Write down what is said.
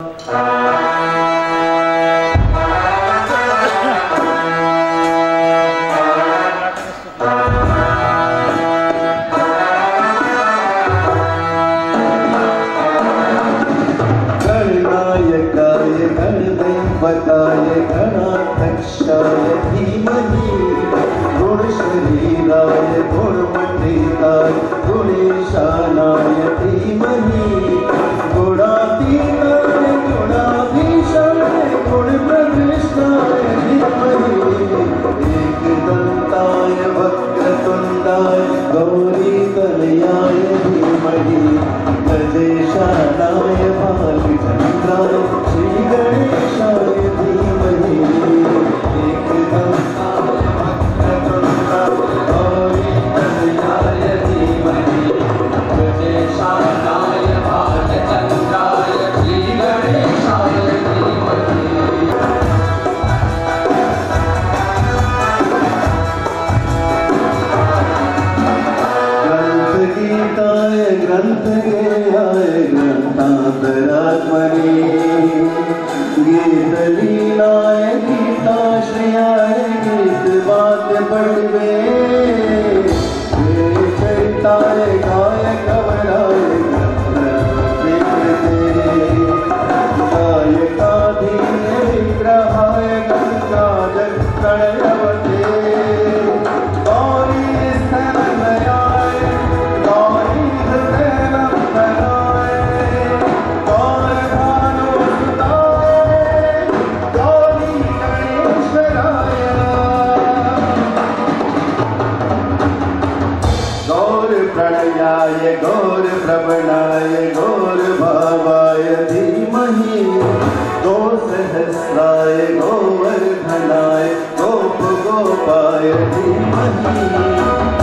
गणदैवताय गणाध्यक्षाय धीमहि गुणशरीराय गुणमण्डिताय गुणेशानाय धीमहि गुणातीताय गुणाधीशाय गुणप्रविष्टाय धीमहि एकदन्ताय वक्रतुण्डाय गौरीतनयाय धीमहि गजेशानाय भालचन्द्राय श्रीगणेशाय धीमहि एकदन्ताय वक्रतुण्डाय गौरीतनयाय धीमहि गजेशानाय भालचन्द्राय श्रीगणेशाय धीमहि। ग्रंथगीताय ग्रंथगेयाय ग्रंथान्तरात्मने गीतलीलाय गीताश्रयाय गीतवाद्य पटवे चरिताय गायकवराय ग्रंथविकृते गायकाधीन विग्रहाय गङ्गाजलप्रणयवते प्रणयाय गौर प्रवणाय गौर भावाय धीमहि गो सहस्राय गोवर्धनाय गोप गोपाय धीमहि।